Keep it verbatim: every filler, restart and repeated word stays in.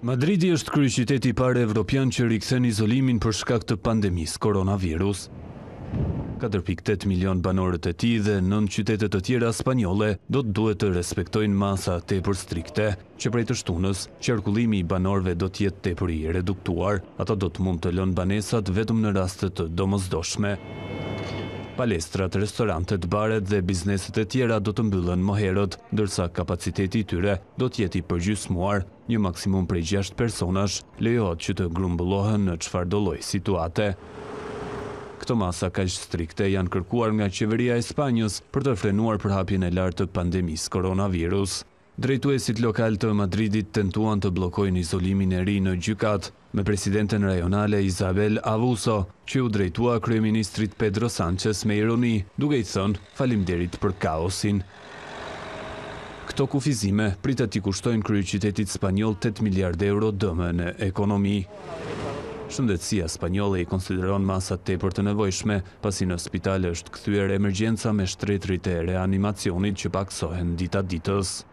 Madridi është kryeqyteti i parë evropian që rikthen izolimin për shkak të pandemisë koronavirus. katër pikë tetë milion banorët e tij dhe nëntë qytete të tjera spanjolle do të duhet të respektojnë masa tepër strikte, që prej të shtunës qarkullimi i banorëve do të jetë tepër i reduktuar, ata do të mund të lënë banesat vetëm në raste të domosdoshme. Palestrat, restorantet, baret dhe bizneset e tjera do të mbyllen më herët, ndërsa kapaciteti i tyre do të jetë i përgjysmuar, një maksimum prej gjashtë personash lejohet që të grumbullohen në çfarëdo lloj situate. Këto masa kaq strikte janë kërkuar nga qeveria e Spanjës për të frenuar përhapjen e lartë të pandemisë koronavirus. Drejtuesit lokal të Madridit tentuan të bllokojnë izolimin e ri në gjykat, me presidenten rajonale Isabel Abuso, që u drejtua kryeministrit Pedro Sánchez me ironi, duke i thënë faleminderit për kaosin. Këto kufizime pritet t'i kushtojnë kryeqytetit spanjoll tetë miliardë euro dëme në ekonomi. Shëndetësia spanjolle i konsideron masat tepër të nevojshme, pasi në spitale është kthyer emergjenca me shtretërit e reanimacionit që paksohen dita ditës.